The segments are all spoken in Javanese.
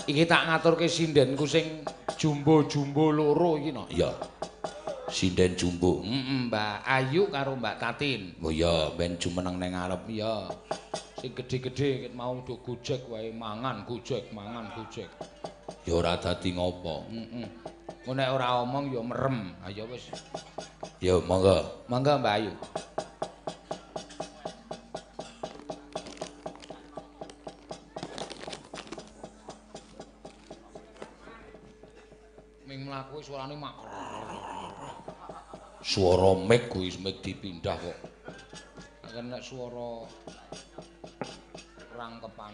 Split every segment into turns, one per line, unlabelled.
Iki tak ngaturke sindenku sing jumbo-jumbo loro iki no.
Iya. Sinden jumbo.
Mbak Ayu karo Mbak Tatin.
Oh iya, ben jumeneng ning ngarep.
Iya. Sing gedhe-gedhe mau do gojek wae mangan gojek.
Ya ora dadi ngopo.
Engko nek ora omong ya merem. Ayo wis.
Ya monggo.
Monggo Mbak Ayu. Ming mlaku suarane mak.
Swara mic kuwi mic dipindah kok.
Kan nek swara rangkepan.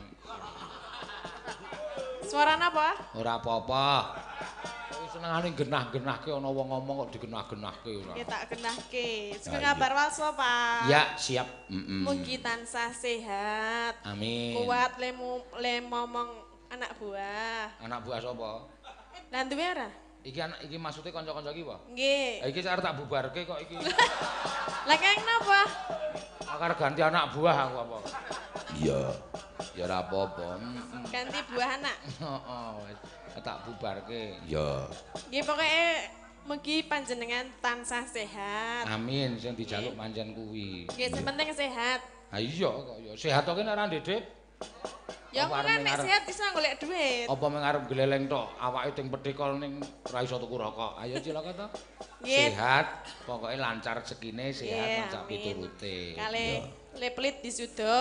Suarane apa?
Ora apa-apa. Kowe senengane genah-genahke ana wong ngomong kok digenah-genahke ora.
Ya tak genahke. Sing kabar walso, Pak.
Ya, siap.
Mugi tansah sehat.
Amin.
Kuat le momong anak buah.
Anak buah sapa?
Lah duwe ora?
Iki maksudnya kanca-kanca iki apa?
Nggih.
Iki arep tak bubarke kok iki.
Lah keng napa?
Akar ganti anak buah aku apa?
Iya. Ya ora apa-apa.
Ganti buah anak.
Heeh, wis tak bubarke.
Ya.
Nggih pokoke mugi panjenengan tansah sehat.
Amin, sing dijaluk pancen kuwi.
Nggih, sing penting sehat.
Ha iya kok ya. Sehat kok nek ora ndedit.
Ya
Apa
kan
arep
nek
ngarep-
sehat bisa golek duit.
Apa mung arep gleleng tok, awake ting pedhekol ning ora iso tuku rokok. Ayo cilaka to.
Nggih.
Sehat, pokoke lancar rezekine, sehat
Nggih,
macak
amin.
piturute.
Kale le pelit disudo.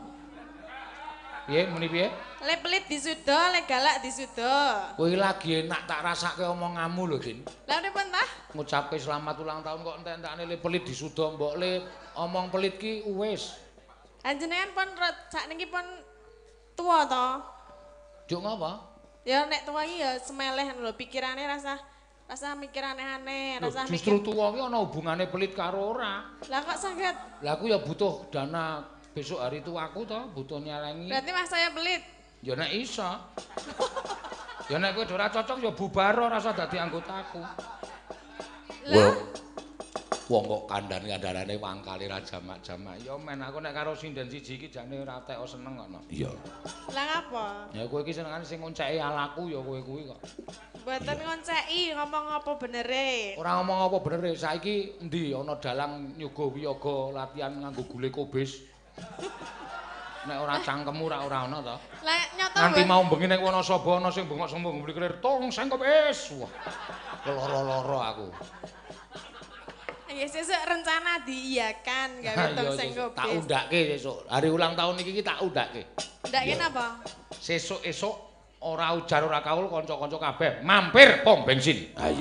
Piye muni piye?
Le pelit disudo, le galak disudo.
Kowe lagi enak tak rasake omonganmu lho, Din.
Lah pripun tah?
Ngucapke selamat ulang tahun kok entek-entekane le pelit disuda, mbok le omong pelit ki wis.
Panjenengan pun sakniki pun tua to.
Juk ngapa?
Ya nek tua iki ya semeleh lho pikirane rasa mikir aneh-aneh,
Loh,
rasa
justru
mikir.
tuwa ki ana hubungane pelit karo ora.
Lah kok saged?
Lah aku ya butuh dana besok hari tuaku to, butuh nyelengi.
Berarti Mas saya pelit.
Ya nek iso. Ya nek kowe ora cocok ya bubar ora usah dadi anggotaku.
Lah
Wong kok kandhan-kandhanane wangkali ra
Jamak-jamak. Ya men aku nek karo sinden siji iki jane ora teko seneng kok.
Iya.
lah ngapa?
Ya kowe iki senengane sing ngonceki alaku ya kowe kuwi kok.
Mboten ngonceki ngomong apa benere.
Ora ngomong apa bener e, saiki endi ana dalang nyoga wiyaga latihan nganggo gule kobis. Nek ora cangkemmu ora ana to.
Lah nyoto
Nganti
mboten.
mau bengi nek Wonosobo ana sing bengok sombong mblikir tong sing kobis. Wah. Loro-loro aku.
Ya sesuk rencana diiyakan gawe
Iya,
tong sing
sesuk tak
kopis.
undake sesuk. Hari ulang tahun iki tak undake.
Ndak kenapa?
Sesuk-esuk ora ujar ora kaul kanca-kanca kabeh mampir pom bensin.
Ayo.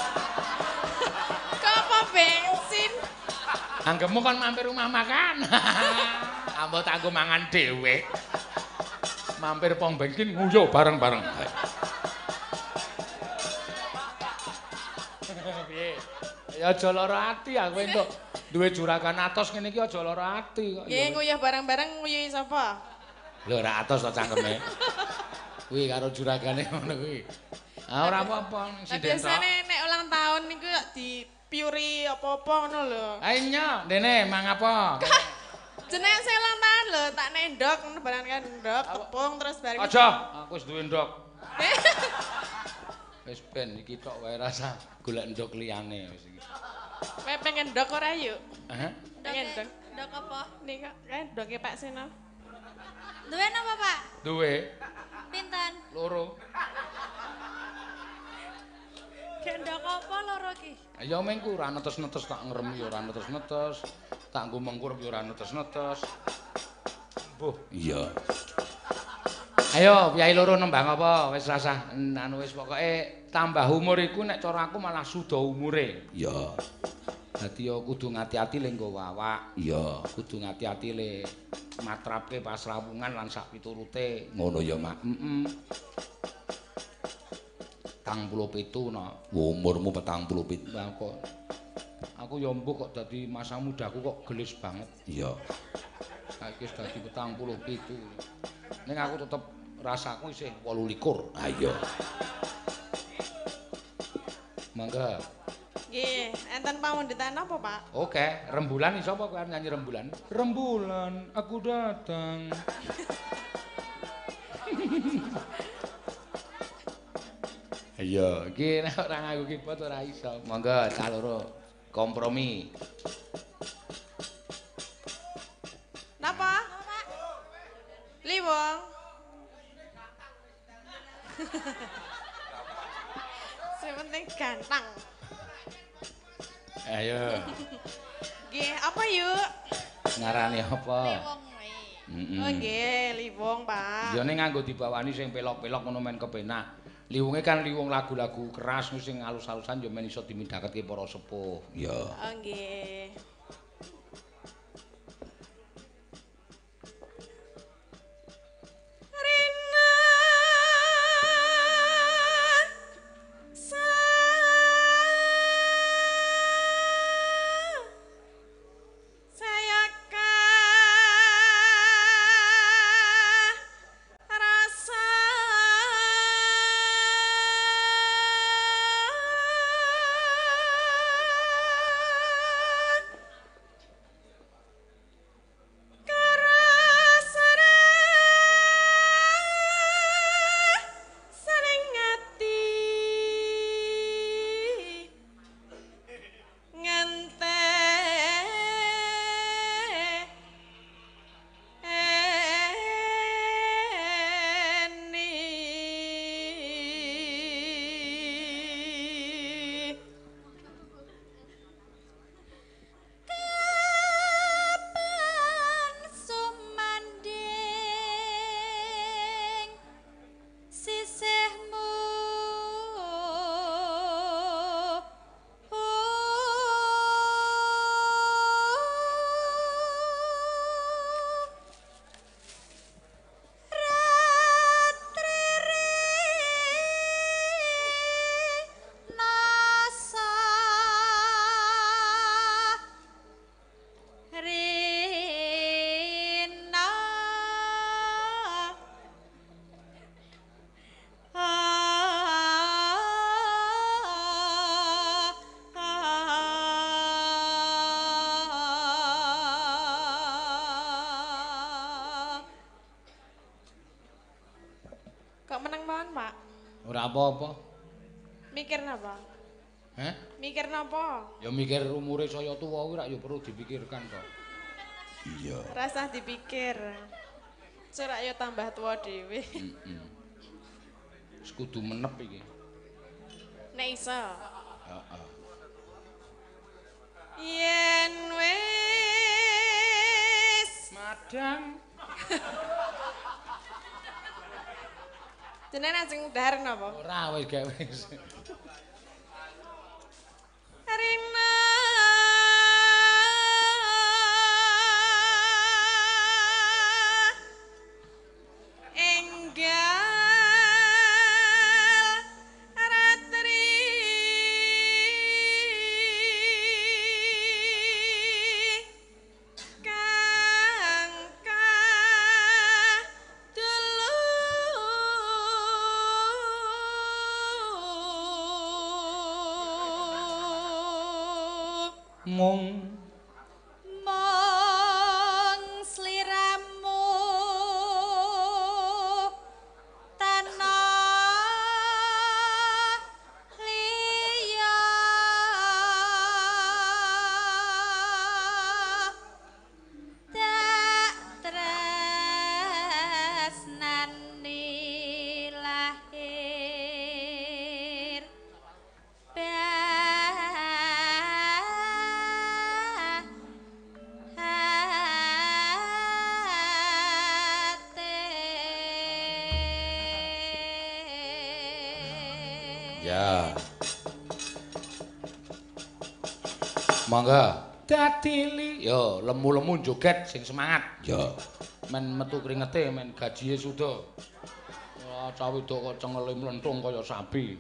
Kok apa bensin?
Anggemu kan mampir rumah makan. Ambo tak nggo mangan dhewe. Mampir pom bensin nguyo bareng-bareng. Piye? Ya aja lara ati aku entuk duwe juragan atos ngene iki aja lara ati kok.
Nggih nguyuh bareng-bareng nguyuhi sapa?
Lho ora atos to cangkeme. Kuwi karo juragane ngono kuwi. Ah ora apa-apa
Lah
sinden tok.
biasane nek ulang tahun niku ya dipiuri apa-apa ngono lho.
Ayo, Dene, mang apa?
Jenengan saya ulang tahun lho, tak nendok ngono barang kan ndok tepung terus bareng.
Aja, aku wis duwe ndok. Wis ben iki tok wae rasa golek ndok liyane wis iki.
Kowe pengen ndok ora yuk?
Hah?
Pengen ndok.
Ndok apa?
Nih kok kan ndoke Pak Seno.
Duwe napa, Pak?
Duwe
Pinten?
loro.
Gek ndok apa loro ki?
Ya mengku ora netes-netes tak ngrem ya ora netes-netes. Tak nggo mengkurep ya ora netes-netes. Mbuh.
Iya.
Ayo, piyai loro nembang apa? Wis rasah anu wis pokoke tambah umur iku nek cara aku malah suda umure.
Iya.
Dadi ya kudu ngati-ati le nggo wawak.
Iya.
Kudu ngati-ati le matrapke pas rawungan lan sak piturute.
Ngono ya, Mak.
Heeh. 47 no.
Umurmu 47.
Lah kok aku ya mbuh kok dadi masa mudaku kok gelis banget.
Iya.
Saiki wis dadi 47. Ning aku tetep rasaku isih 28.
Ayo.
Mangga.
Nggih, enten pamundutan apa, Pak?
Oke, rembulan iso apa kowe arep nyanyi rembulan? Rembulan, aku datang.
Iya.
Iki nek ora nganggo keyboard ora iso. Monggo cah loro kompromi.
Napa? Liwong. Sing penting ganteng.
Ayo.
Nggih, apa yuk?
Ngarani apa?
Wong wae.
Heeh.
Oh nggih, liwong, Pak.
Ya ning nganggo dibawani sing pelok-pelok ngono men kepenak. Liwunge kan liwung lagu-lagu keras sing alus-alusan ya men iso dimidhaketke para sepuh.
Ya.
Oh nggih. Kok meneng mawon, Pak?
Ora apa-apa.
Mikir napa?
Heh?
Mikir napa?
Ya mikir umure saya tuwa kuwi rak ya perlu dipikirkan kok.
Iya.
Rasah dipikir. Cerak yo tambah tua dhewe.
Heeh. Wis kudu menep iki.
Nek iso.
Heeh.
Yen wis
Madang.
jenengan ajeng dahar napa?
Ora wis gawe wis.
Rina enggal ratri kang
Mung
Mong sliramu tanah liya tak tresnani lahir
Ya.
mangga dadili yo lemu-lemu joget sing semangat.
Ya.
Men metu kringete men gajine suda. Wah, cah wedok kok cengele mlentung kaya sapi.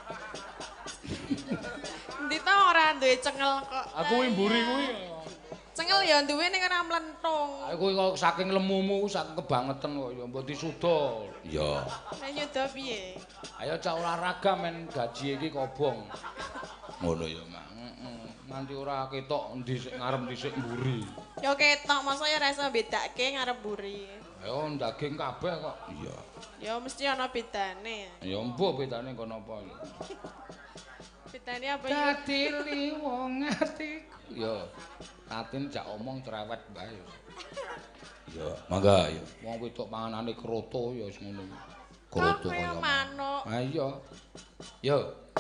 Endi to ora duwe cengel kok.
Aku kuwi mburi kuwi.
Cengel ya duwe ning ora mlentung.
Aku kok saking lemumu saking kebangetan kok ya mbok disuda.
Ya.
Nek nyoda piye?
Ayo cak olahraga men gaji iki kobong.
Ngono ya, Mak.
Nganti ora ketok endi sik ngarep dhisik mburi.
Ya ketok, masa ya ora iso bedake ngarep buri.
Ayo daging kabeh kok.
Iya.
Ya mesti ana bedane.
Ya mbok bedane kono apa ya.
Bedane apa ya?
Dadi wong atiku. Ya, atin jak omong cerewet bae.
Ya, mangga ya.
Wong wedok panganane kroto ya wis ngono.
Kroto
kaya
kaya
manuk.
Ha iya. Yo.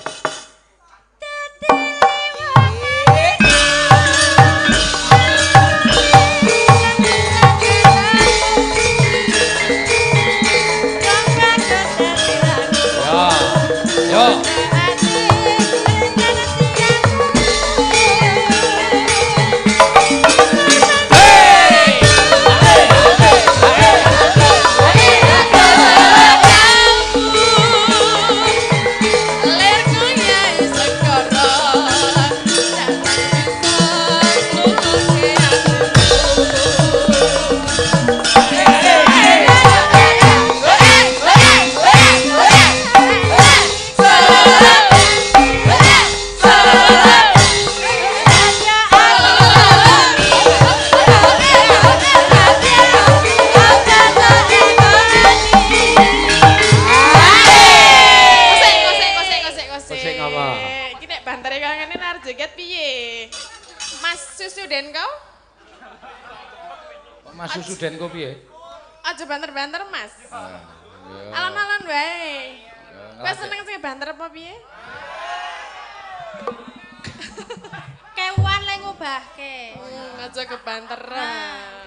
Yo. Mas Susuden kok piye?
Aja banter-banter, Mas.
Ya.
Alon-alon wae. Kowe seneng sing banter apa piye?
Kewan le ngubahke.
Aja kebanteran.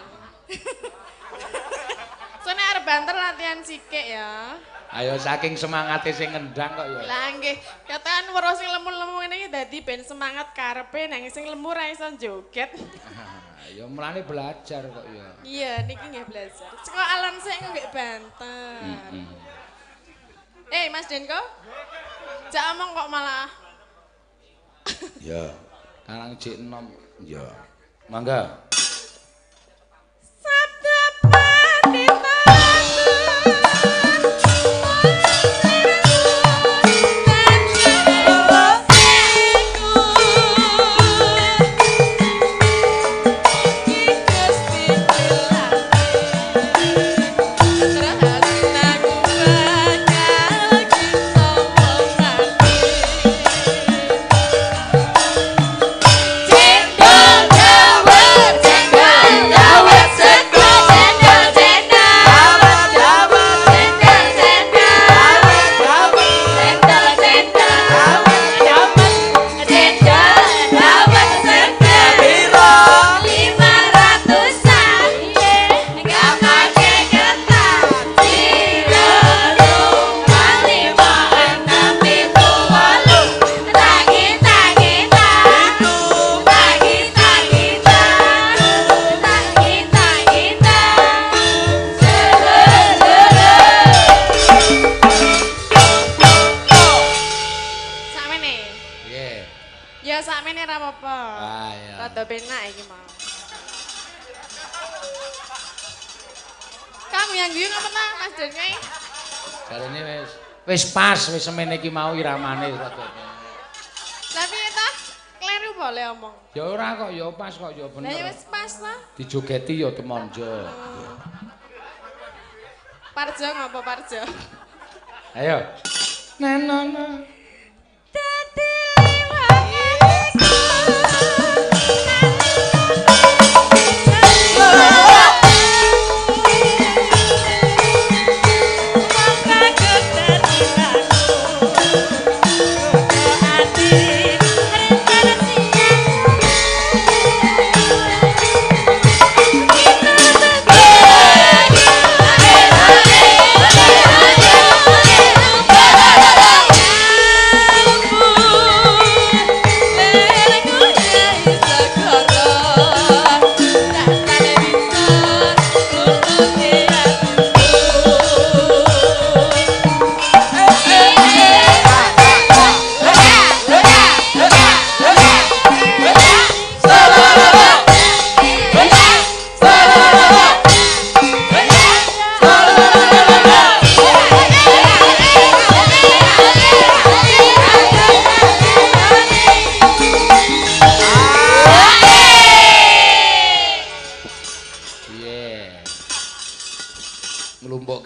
Soale arep banter latihan sikik ya.
Ayo saking semangate sing ngendang kok ya.
Lah nggih, katakan weruh sing lemu-lemu ngene iki dadi ben semangat karepe nang sing lemu ra iso joget.
Ya mulane belajar kok ya.
Iya, niki nggih belajar. Saka alon sik nggih banter. Mas Denko. Jak omong kok malah.
Ya.
Karang jek enom.
Ya.
Mangga.
Sabda pandita.
Wis pas, wis semene iki mau iramane rada.
Lah piye ta? Kleru boleh omong.
Ya ora kok, ya pas kok, ya bener.
Lah ya wis pas lah.
Dijogeti ya temonjo.
Parjo ngapa Parjo?
Ayo. Nanono.
Dadi liwangiku.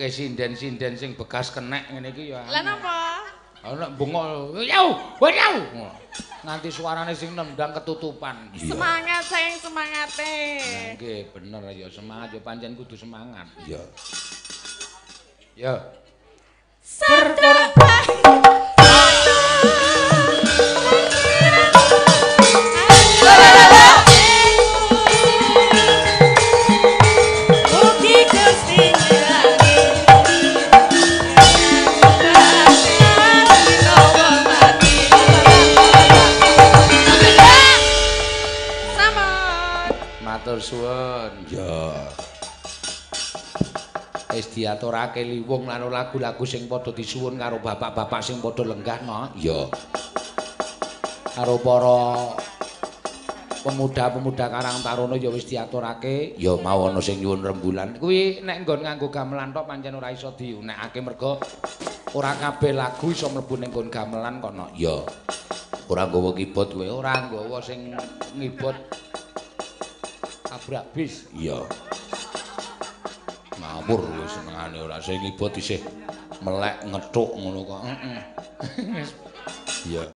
sinden-sinden sing bekas kenek ngene iki ya.
Lah napa?
Ana bengok, "Yau, wayau." Nganti suarane sing nendang ketutupan.
Semangat sayang semangate.
Nggih, bener ya semangat ya pancen kudu semangat.
Iya.
Ya.
Satra
Matur suwun.
Ya.
Wis diaturake liwung lan lagu-lagu sing padha disuwun karo bapak-bapak sing padha lenggah no.
Ya.
Karo para pemuda-pemuda Karang Taruna ya wis diaturake.
Ya mau ana sing nyuwun rembulan.
Kuwi nek nggon nganggo gamelan tok pancen ora iso diunekake merga ora kabeh lagu iso mlebu ning nggon gamelan kono.
Ya. Ora nggawa keyboard kowe.
Ora nggawa sing ngibot abrak bis.
Iya. Ngawur kowe senengane ora sing ngibot isih melek ngethuk ngono kok.
Heeh.
Iya.